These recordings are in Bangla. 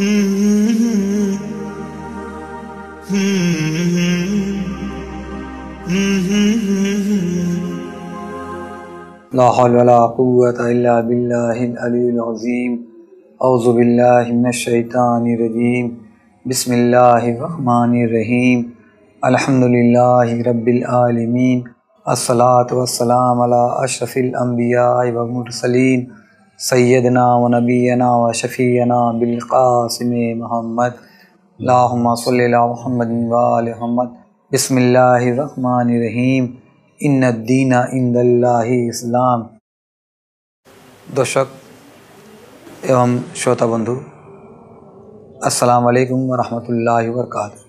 لا حول ولا قوة إلا بالله العلي العظيم. أعوذ بالله من الشيطان الرجيم. بسم الله الرحمن الرحيم. الحمد لله رب العالمين. الصلاة والسلام على أشرف الأنبياء والمرسلين سيدنا ونبينا وشفيعنا بالقاسم محمد. اللهم صل على محمد وآل محمد. بسم الله الرحمن الرحيم. ان الدین عند اللہ اسلام. দর্শক এবং শ্রোতা বন্ধু, আসসালামু আলাইকুম ওয়া রাহমাতুল্লাহি ওয়া বারাকাতুহু।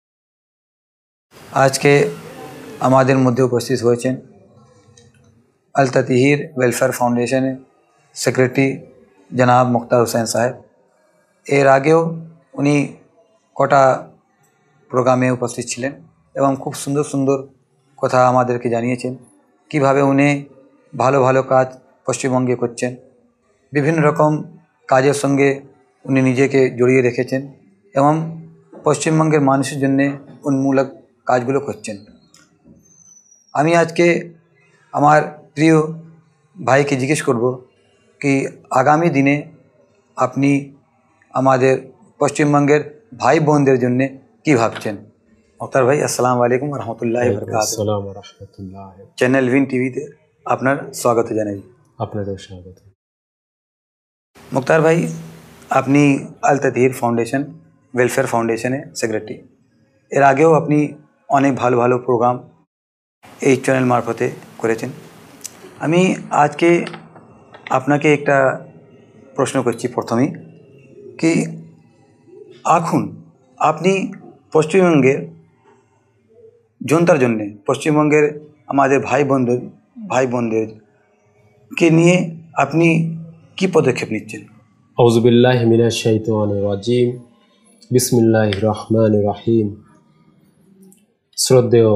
আজকে আমাদের মধ্যে উপস্থিত হয়েছেন আল তাতিহির ওয়েলফেয়ার ফাউন্ডেশনের সেক্রেটারি জনাব মুক্তার হোসেন সাহেব। এর আগেও উনি কটা প্রোগ্রামে উপস্থিত ছিলেন এবং খুব সুন্দর সুন্দর কথা আমাদেরকে জানিয়েছেন কিভাবে উনি ভালো ভালো কাজ পশ্চিমবঙ্গে করছেন। বিভিন্ন রকম কাজের সঙ্গে উনি নিজেকে জড়িয়ে রেখেছেন এবং পশ্চিমবঙ্গের মানুষের জন্যে উন্মূলক কাজগুলো করছেন। আমি আজকে আমার প্রিয় ভাইকে জিজ্ঞেস করব কি আগামী দিনে আপনি আমাদের পশ্চিমবঙ্গের ভাই বোনদের জন্যে কী ভাবছেন। মুক্তার ভাই, আসসালামু আলাইকুম ওয়া রাহমাতুল্লাহি ওয়া বারাকাতুহু। আসসালামু ওয়া রাহমাতুল্লাহ। চ্যানেল ভিন টিভিতে আপনার স্বাগত জানাই। আপনাদের স্বাগত। মুক্তার ভাই, আপনি আল তাতিহির ফাউন্ডেশন ওয়েলফেয়ার ফাউন্ডেশনে সেক্রেটারি। এর আগেও আপনি অনেক ভালো ভালো প্রোগ্রাম এই চ্যানেল মারফতে করেছেন। আমি আজকে আপনাকে একটা প্রশ্ন করছি প্রথমেই কি এখন আপনি পশ্চিমবঙ্গের জনতার জন্যে, পশ্চিমবঙ্গের আমাদের ভাই বোনদেরকে নিয়ে আপনি কি পদক্ষেপ নিচ্ছেন? আউযু বিল্লাহি মিনাশ শাইতানির রাজিম। বিসমিল্লাহির রহমানির রহিম। শ্রদ্ধেয়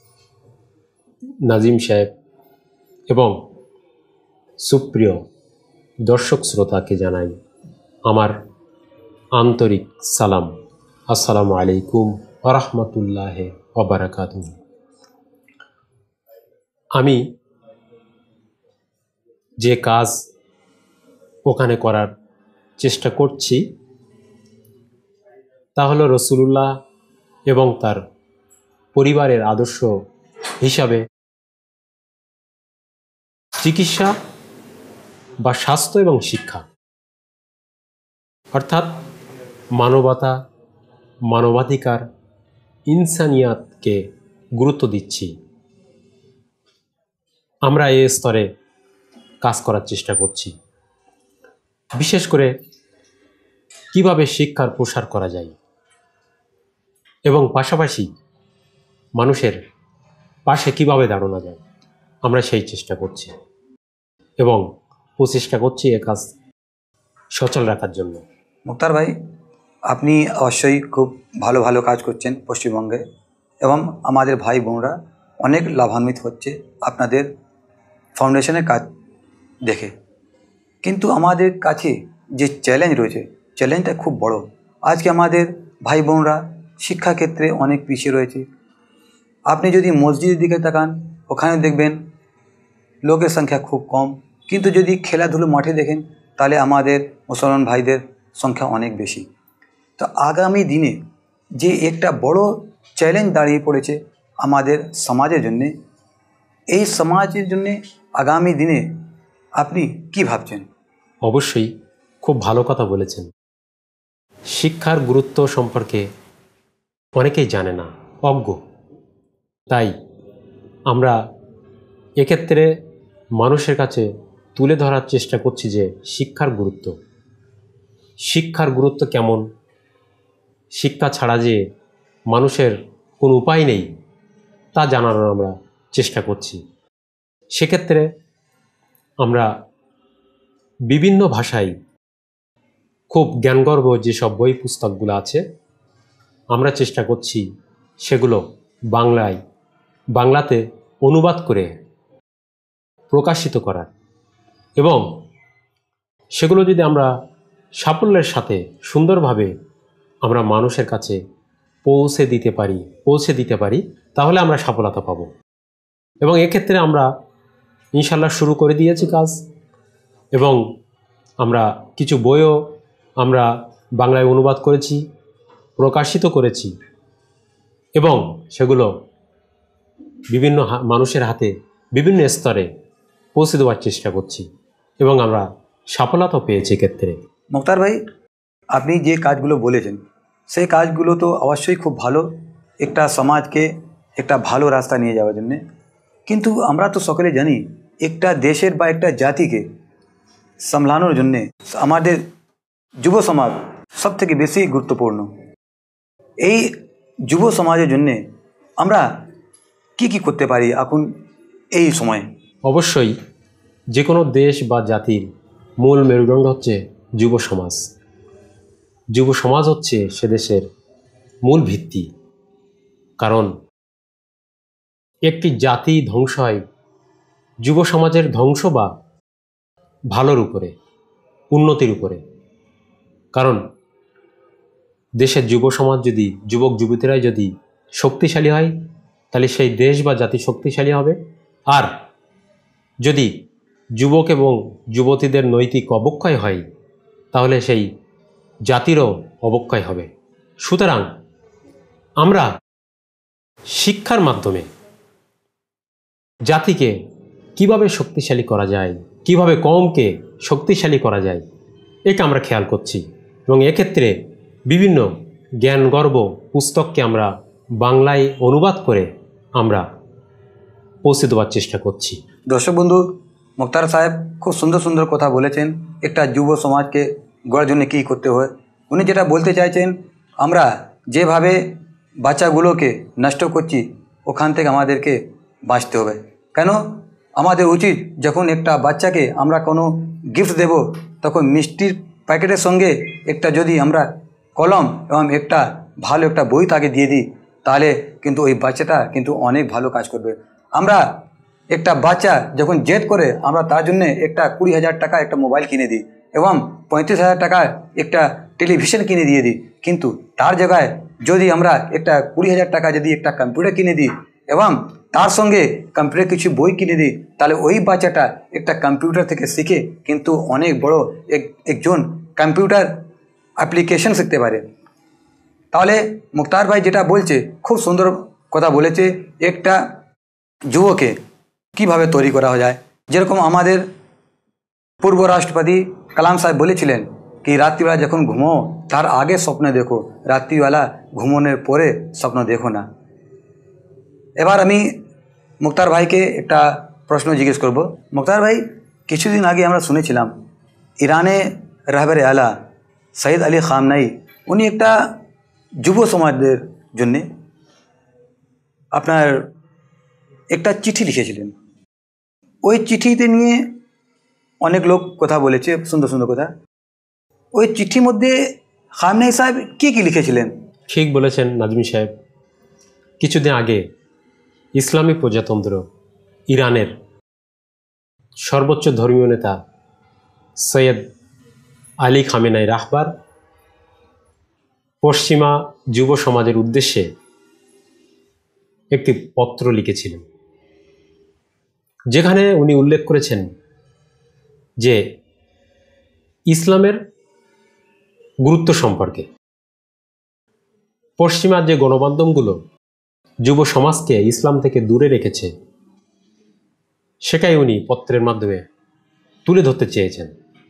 নাজিম সাহেব এবং সুপ্রিয় দর্শক শ্রোতাকে জানাই আমার আন্তরিক সালাম। আসসালামু আলাইকুম ওয়া রাহমাতুল্লাহি ওয়া বারাকাতুহু। আমি যে কাজ ওখানে করার চেষ্টা করছি তা হলো রাসূলুল্লাহ এবং তার পরিবারের আদর্শ হিসাবে চিকিৎসা বা স্বাস্থ্য এবং শিক্ষা, অর্থাৎ মানবতা, মানবাধিকার, ইনসানিয়াতকে গুরুত্ব দিচ্ছি। আমরা এই স্তরে কাজ করার চেষ্টা করছি। বিশেষ করে কিভাবে শিক্ষার প্রসার করা যায় এবং পাশাপাশি মানুষের পাশে কিভাবে দাঁড়ানো যায়, আমরা সেই চেষ্টা করছি এবং প্রচেষ্টা করছি এ কাজ সচল রাখার জন্য। মুক্তার ভাই, আপনি অবশ্যই খুব ভালো ভালো কাজ করছেন পশ্চিমবঙ্গে এবং আমাদের ভাই বোনরা অনেক লাভান্বিত হচ্ছে আপনাদের ফাউন্ডেশনের কাজ দেখে। কিন্তু আমাদের কাছে যে চ্যালেঞ্জ রয়েছে, চ্যালেঞ্জটা খুব বড়। আজকে আমাদের ভাই বোনরা শিক্ষাক্ষেত্রে অনেক পিছিয়ে রয়েছে। আপনি যদি মসজিদের দিকে তাকান, ওখানে দেখবেন লোকের সংখ্যা খুব কম, কিন্তু যদি খেলাধুলো মাঠে দেখেন তাহলে আমাদের মুসলমান ভাইদের সংখ্যা অনেক বেশি। তো আগামী দিনে যে একটা বড় চ্যালেঞ্জ দাঁড়িয়ে পড়েছে আমাদের সমাজের জন্যে, এই সমাজের জন্যে আগামী দিনে আপনি কি ভাবছেন? অবশ্যই খুব ভালো কথা বলেছেন। শিক্ষার গুরুত্ব সম্পর্কে অনেকেই জানে না, অজ্ঞ। তাই আমরা এক্ষেত্রে মানুষের কাছে তুলে ধরার চেষ্টা করছি যে শিক্ষার গুরুত্ব কেমন, শিক্ষা ছাড়া যে মানুষের কোনো উপায় নেই তা জানানোর আমরা চেষ্টা করছি। সেক্ষেত্রে আমরা বিভিন্ন ভাষায় খুব জ্ঞানগর্ভ যেসব বই পুস্তকগুলো আছে আমরা চেষ্টা করছি সেগুলো বাংলাতে অনুবাদ করে প্রকাশিত করার, এবং সেগুলো যদি আমরা সাফল্যের সাথে সুন্দরভাবে আমরা মানুষের কাছে পৌঁছে দিতে পারি তাহলে আমরা সফলতা পাব। এবং এক্ষেত্রে আমরা ইনশাল্লাহ শুরু করে দিয়েছি কাজ, এবং আমরা কিছু বইও আমরা বাংলায় অনুবাদ করেছি, প্রকাশিত করেছি, এবং সেগুলো বিভিন্ন মানুষের হাতে বিভিন্ন স্তরে পৌঁছে দেওয়ার চেষ্টা করছি, এবং আমরা সফলতা পেয়েছি ক্ষেত্রে। মুক্তার ভাই, আপনি যে কাজগুলো বলেছেন সেই কাজগুলো তো অবশ্যই খুব ভালো, একটা সমাজকে একটা ভালো রাস্তা নিয়ে যাওয়ার জন্যে। কিন্তু আমরা তো সকলে জানি একটা দেশের বা একটা জাতিকে সামলানোর জন্যে আমাদের যুব সমাজ সবথেকে বেশি গুরুত্বপূর্ণ। এই যুব সমাজের জন্যে আমরা কি করতে পারি এখন এই সময়ে? অবশ্যই যে কোনো দেশ বা জাতির মূল মেরুদণ্ড হচ্ছে যুব সমাজ। যুব সমাজ হচ্ছে সে দেশের মূল ভিত্তি। কারণ একটি জাতি ধ্বংস হয় যুব সমাজের ধ্বংস বা ভালোর উপরে, উন্নতির উপরে। কারণ দেশের যুব সমাজ যদি, যুবক যুবতীরাই যদি শক্তিশালী হয়, তাহলে সেই দেশ বা জাতি শক্তিশালী হবে। আর যদি যুবক এবং যুবতীদের নৈতিক অবক্ষয় হয়, তাহলে সেই জাতিরও অবক্ষয় হবে। সুতরাং আমরা শিক্ষার মাধ্যমে জাতিকে কিভাবে শক্তিশালী করা যায়, কিভাবে কমকে শক্তিশালী করা যায়, এটা আমরা খেয়াল করছি। এবং এক্ষেত্রে বিভিন্ন জ্ঞানগর্ভ পুস্তককে আমরা বাংলায় অনুবাদ করে আমরা পৌঁছে দেওয়ার চেষ্টা করছি। দর্শক বন্ধু, মুক্তার সাহেব খুব সুন্দর সুন্দর কথা বলেছেন একটা যুব সমাজকে গড়ার জন্য কী করতে হয়। উনি যেটা বলতে চাইছেন, আমরা যেভাবে বাচ্চাগুলোকে নষ্ট করছি ওখান থেকে আমাদেরকে বাঁচতে হবে। কেন? আমাদের উচিত যখন একটা বাচ্চাকে আমরা কোনো গিফট দেব, তখন মিষ্টির প্যাকেটের সঙ্গে একটা যদি আমরা কলম এবং একটা ভালো একটা বই তাকে দিয়ে দিই, তাহলে কিন্তু ওই বাচ্চাটা কিন্তু অনেক ভালো কাজ করবে। আমরা একটা বাচ্চা যখন জেদ করে, আমরা তার জন্য একটা 20,000 টাকা একটা মোবাইল কিনে দিই এবং 35,000 টাকায় একটা টেলিভিশন কিনে দিয়ে দিই। কিন্তু তার জায়গায় যদি আমরা একটা 20,000 টাকা যদি একটা কম্পিউটার কিনে দিই এবং তার সঙ্গে কম্পিউটার কিছু বই কিনে দিই, তাহলে ওই বাচ্চাটা একটা কম্পিউটার থেকে শিখে কিন্তু অনেক বড় একজন কম্পিউটার অ্যাপ্লিকেশন শিখতে পারে। তাহলে মুক্তার ভাই যেটা বলছে খুব সুন্দর কথা বলেছে, একটা যুবকে কিভাবে তৈরি করা যায়। যেরকম আমাদের পূর্ব রাষ্ট্রপতি কালাম সাহেব বলেছিলেন কি রাত্রিবেলা যখন ঘুমো তার আগে স্বপ্ন দেখো, রাত্রিবেলা ঘুমানোর পরে স্বপ্ন দেখো না। এবার আমি মুক্তার ভাইকে একটা প্রশ্ন জিজ্ঞেস করব। মুক্তার ভাই, কিছুদিন আগে আমরা শুনেছিলাম ইরানে রাহবরে আলা সৈয়দ আলী খামনাই উনি একটা যুব সমাজের জন্যে আপনার একটা চিঠি লিখেছিলেন। ওই চিঠিতে নিয়ে অনেক লোক কথা বলেছে, সুন্দর সুন্দর কথা। ওই চিঠির মধ্যে খামনাই সাহেব কী লিখেছিলেন? ঠিক বলেছেন নাজমি সাহেব। কিছুদিন আগে ইসলামী প্রজাতন্ত্র ইরানের সর্বোচ্চ ধর্মীয় নেতা সৈয়দ আলী খামেনাই রাহবার পশ্চিমা যুব সমাজের উদ্দেশ্যে একটি পত্র লিখেছিলেন, যেখানে উনি উল্লেখ করেছেন যে ইসলামের গুরুত্ব সম্পর্কে। পশ্চিমার যে গণমাধ্যমগুলো যুব সমাজকে ইসলাম থেকে দূরে রেখেছে, সেটাই উনি পত্রের মাধ্যমে তুলে ধরতে চেয়েছেন।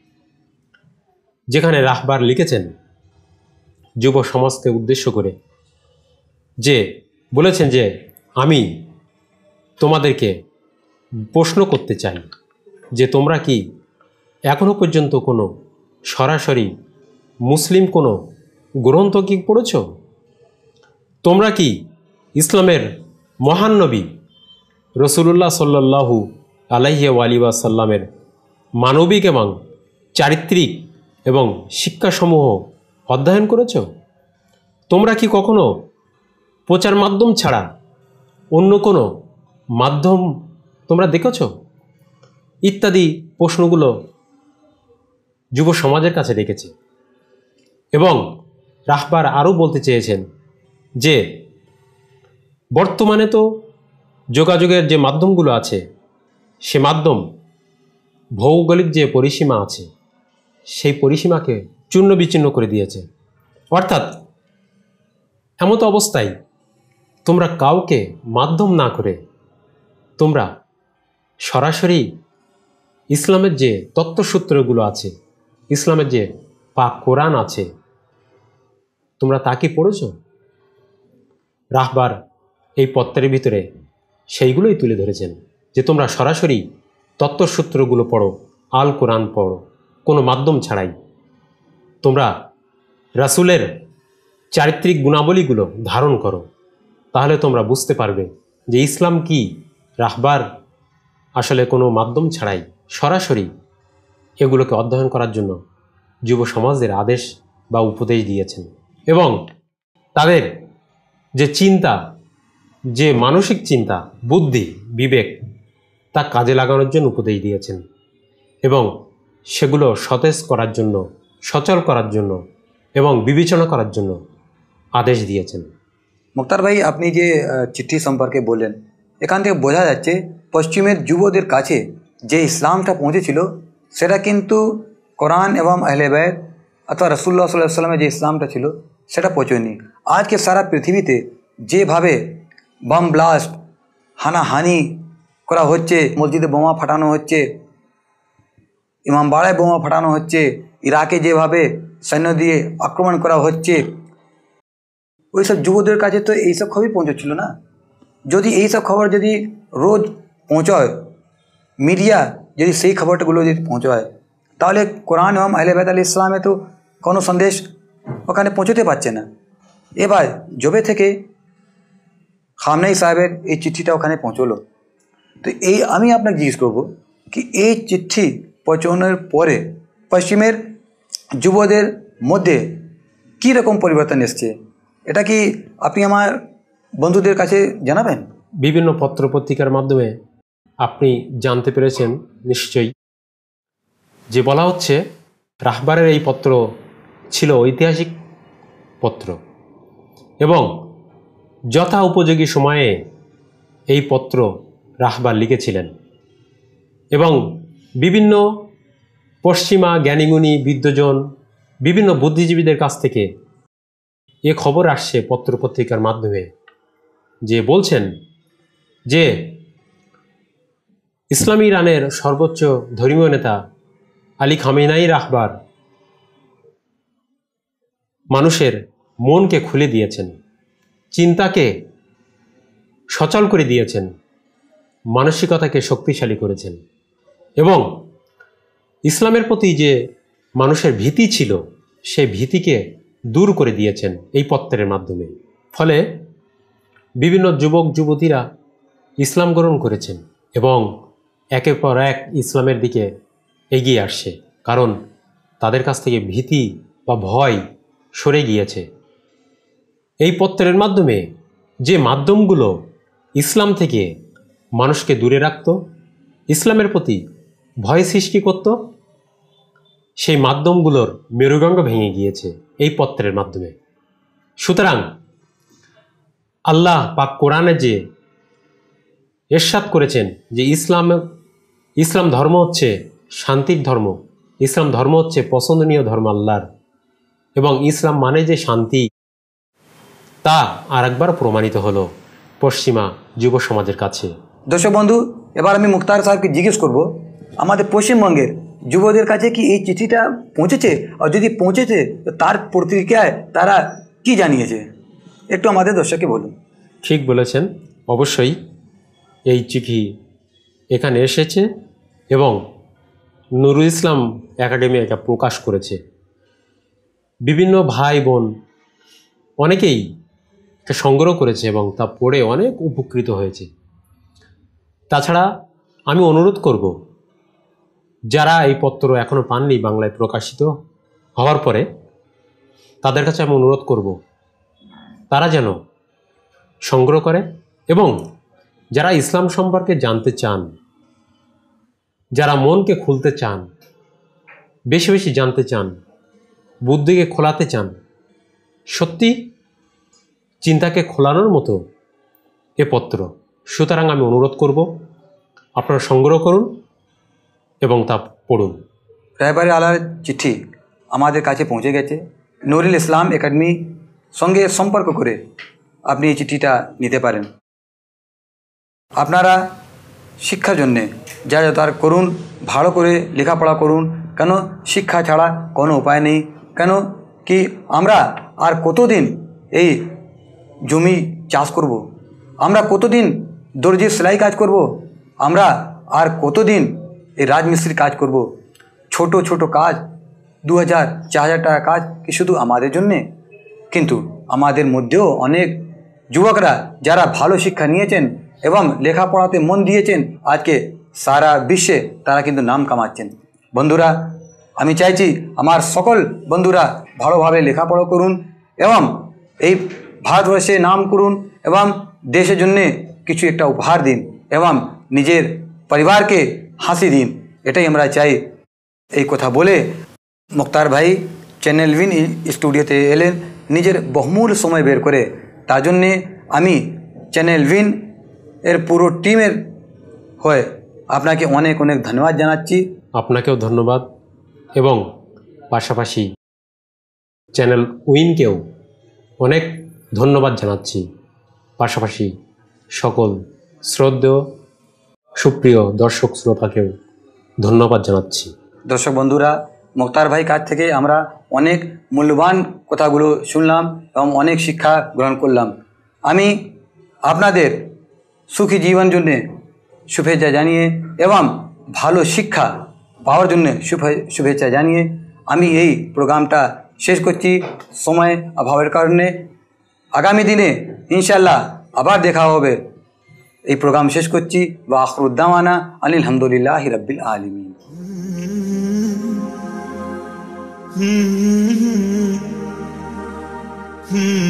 যেখানে রাহবার লিখেছেন যুব সমাজকে উদ্দেশ্য করে, যে বলেছেন যে আমি তোমাদেরকে প্রশ্ন করতে চাই যে তোমরা কি এখনো পর্যন্ত কোনো সরাসরি মুসলিম কোনো গ্রন্থ কি পড়েছ? তোমরা কি ইসলামের মহান নবী রসুলুল্লাহ সাল্লাল্লাহু আলাইহি ওয়াসাল্লামের মানবিক এবং চারিত্রিক এবং শিক্ষাসমূহ অধ্যয়ন করেছ? তোমরা কি কখনো প্রচার মাধ্যম ছাড়া অন্য কোনো মাধ্যম তোমরা দেখেছ? ইত্যাদি প্রশ্নগুলো যুব সমাজের কাছে রেখেছে। এবং রাহবার আরও বলতে চেয়েছেন যে বর্তমানে তো যোগাযোগের যে মাধ্যমগুলো আছে সে মাধ্যম ভৌগোলিক যে পরিসীমা আছে সেই পরিসীমাকে চূর্ণ বিচ্ছিন্ন করে দিয়েছে। অর্থাৎ এমতো অবস্থায় তোমরা কাউকে মাধ্যম না করে তোমরা সরাসরি ইসলামের যে তত্ত্বসূত্রগুলো আছে, ইসলামের যে পাক কোরআন আছে, তোমরা তা কি পড়েছ? রাহবার এই পত্রের ভিতরে সেইগুলোই তুলে ধরেছেন যে তোমরা সরাসরি তত্ত্বসূত্রগুলো পড়ো, আল কোরআন পড়ো, কোনো মাধ্যম ছাড়াই। তোমরা রাসূলের চারিত্রিক গুণাবলীগুলো ধারণ করো, তাহলে তোমরা বুঝতে পারবে যে ইসলাম কি। রাহবার আসলে কোনো মাধ্যম ছাড়াই সরাসরি এগুলোকে অধ্যয়ন করার জন্য যুব সমাজের আদেশ বা উপদেশ দিয়েছেন এবং তাদের যে চিন্তা, যে মানসিক চিন্তা, বুদ্ধি, বিবেক তা কাজে লাগানোর জন্য উপদেশ দিয়েছেন এবং সেগুলো সতেজ করার জন্য, সচল করার জন্য এবং বিবেচনা করার জন্য আদেশ দিয়েছেন। মুক্তার ভাই, আপনি যে চিঠি সম্পর্কে বললেন, এখান থেকে বোঝা যাচ্ছে পশ্চিমের যুবদের কাছে যে ইসলামটা পৌঁছেছিল সেটা কিন্তু কোরআন এবং আহলে বাইত অথবা রাসূলুল্লাহ সাল্লাল্লাহু আলাইহি ওয়াসাল্লামের যে ইসলামটা ছিল সেটা পৌঁছয়নি। আজকে সারা পৃথিবীতে যেভাবে বম ব্লাস্ট, হানাহানি করা হচ্ছে, মসজিদে বোমা ফাটানো হচ্ছে, ইমামবাড়ায় বোমা ফাটানো হচ্ছে, ইরাকে যেভাবে সৈন্য দিয়ে আক্রমণ করা হচ্ছে, ওইসব যুবদের কাছে তো এইসব খবরই পৌঁছচ্ছিল না। যদি এইসব খবর যদি রোজ পৌঁছয়, মিডিয়া যদি সেই খবরগুলো যদি পৌঁছায়, তাহলে কোরআন এবং আহলে বাইত আলাইহিস সালামে তো কোনো সন্দেশ ওখানে পৌঁছতে পারছে না। এবার যবে থেকে খামনেই সাহেবের এই চিঠিটা ওখানে পৌঁছলো, তো এই আমি আপনাকে জিজ্ঞেস করবো কি এই চিঠি পৌঁছানোর পরে পশ্চিমের যুবদের মধ্যে কী রকম পরিবর্তন এসছে, এটা কি আপনি আমার বন্ধুদের কাছে জানাবেন? বিভিন্ন পত্রপত্রিকার মাধ্যমে আপনি জানতে পেরেছেন নিশ্চয়ই, যে বলা হচ্ছে রাহবারের এই পত্র ছিল ঐতিহাসিক পত্র এবং যথা উপযোগী সময়ে এই পত্র রাহবার লিখেছিলেন এবং বিভিন্ন পশ্চিমা জ্ঞানীগুণী বিদ্বজন, বিভিন্ন বুদ্ধিজীবীদের কাছ থেকে এ খবর আসছে পত্রপত্রিকার মাধ্যমে, যে বলছেন যে ইসলামী ইরানের সর্বোচ্চ ধর্মীয় নেতা আলী খামেনাই রাহবার মানুষের মনকে খুলে দিয়েছেন, চিন্তাকে সচল করে দিয়েছেন, মানসিকতাকে শক্তিশালী করেছেন এবং ইসলামের প্রতি যে মানুষের ভীতি ছিল সেই ভীতিকে দূর করে দিয়েছেন এই পত্রের মাধ্যমে। ফলে বিভিন্ন যুবক যুবতীরা ইসলাম গ্রহণ করেছেন এবং একের পর এক ইসলামের দিকে এগিয়ে আসছে, কারণ তাদের কাছ থেকে ভীতি বা ভয় সরে গিয়েছে। এই পত্রের মাধ্যমে যে মাধ্যমগুলো ইসলাম থেকে মানুষকে দূরে রাখত, ইসলামের প্রতি ভয় সৃষ্টি করত, সেই মাধ্যমগুলোর মেরুদণ্ড ভেঙে গিয়েছে এই পত্রের মাধ্যমে। সুতরাং আল্লাহ পাক কোরআনে যে ইরশাদ করেছেন যে ইসলাম ধর্ম হচ্ছে শান্তির ধর্ম, ইসলাম ধর্ম হচ্ছে পছন্দনীয় ধর্ম আল্লাহর, এবং ইসলাম মানে যে শান্তি, তা আরেকবার প্রমাণিত হলো পশ্চিমা যুব সমাজের কাছে। দর্শক বন্ধু, এবার আমি মুক্তার সাহেবকে জিজ্ঞেস করব, আমাদের পশ্চিমবঙ্গের যুবদের কাছে কি এই চিঠিটা পৌঁছেছে, আর যদি পৌঁছেছে তো তার প্রতিক্রিয়ায় তারা কি জানিয়েছে, একটু আমাদের দর্শককে বলুন। ঠিক বলেছেন, অবশ্যই এই চিঠি এখানে এসেছে এবং নুরুল ইসলাম একাডেমি এটা প্রকাশ করেছে। বিভিন্ন ভাই বোন অনেকেই এটা সংগ্রহ করেছে এবং তা পড়ে অনেক উপকৃত হয়েছে। তাছাড়া আমি অনুরোধ করব, যারা এই পত্র এখনও পাননি বাংলায় প্রকাশিত হওয়ার পরে, তাদের কাছে আমি অনুরোধ করব তারা যেন সংগ্রহ করে এবং যারা ইসলাম সম্পর্কে জানতে চান, যারা মনকে খুলতে চান, বেশি বেশি জানতে চান, বুদ্ধিকে খোলাতে চান, সত্যি চিন্তাকে খোলানোর মতো এ পত্র। সুতরাং আমি অনুরোধ করব আপনারা সংগ্রহ করুন এবং তা পড়ুন। রাহবারে আলার চিঠি আমাদের কাছে পৌঁছে গেছে। নুরুল ইসলাম একাডেমি সঙ্গে সম্পর্ক করে আপনি এই চিঠিটা নিতে পারেন। আপনারা শিক্ষার জন্যে যা যথার করুন, ভালো করে লেখাপড়া করুন। কেন শিক্ষা ছাড়া কোনো উপায় নেই। কেন কি আমরা আর কতদিন এই জমি চাষ করব? আমরা কতদিন দর্জির সেলাই কাজ করব? আমরা আর কতদিন এই রাজমিস্ত্রির কাজ করব? ছোট ছোট কাজ, 2000 4000 টাকা কাজ কি শুধু আমাদের জন্যে? কিন্তু আমাদের মধ্যেও অনেক যুবকরা যারা ভালো শিক্ষা নিয়েছেন এবং লেখাপড়াতে মন দিয়েছেন, আজকে সারা বিশ্বে তারা কিন্তু নাম কামাচ্ছেন। বন্ধুরা, আমি চাইছি আমার সকল বন্ধুরা ভালোভাবে লেখাপড়া করুন এবং এই ভারতবর্ষে নাম করুন এবং দেশের জন্যে কিছু একটা উপহার দিন এবং নিজের পরিবারকে হাসি দিন। এটাই আমরা চাই। এই কথা বলে মুক্তার ভাই চ্যানেল উইন স্টুডিওতে এলেন নিজের বহুমূল্য সময় বের করে। তার জন্যে আমি চ্যানেল উইন এর পুরো টিমের হয়ে আপনাকে অনেক অনেক ধন্যবাদ জানাচ্ছি। আপনাকেও ধন্যবাদ এবং পাশাপাশি চ্যানেল উইনকেও অনেক ধন্যবাদ জানাচ্ছি। পাশাপাশি সকল শ্রদ্ধেয় সুপ্রিয় দর্শক শ্রোতাকেও ধন্যবাদ জানাচ্ছি। দর্শক বন্ধুরা, মুক্তার ভাই কাছ থেকে আমরা অনেক মূল্যবান কথাগুলো শুনলাম এবং অনেক শিক্ষা গ্রহণ করলাম। আমি আপনাদের সুখী জীবন জন্যে শুভেচ্ছা জানিয়ে এবং ভালো শিক্ষা পাওয়ার জন্য শুভেচ্ছা জানিয়ে আমি এই প্রোগ্রামটা শেষ করছি সময় অভাবের কারণে। আগামী দিনে ইনশাল্লাহ আবার দেখা হবে। এই প্রোগ্রাম শেষ করছি। ওয়া আখিরু দাওয়ানা আনিল হামদুলিল্লাহি রাব্বিল আলামিন।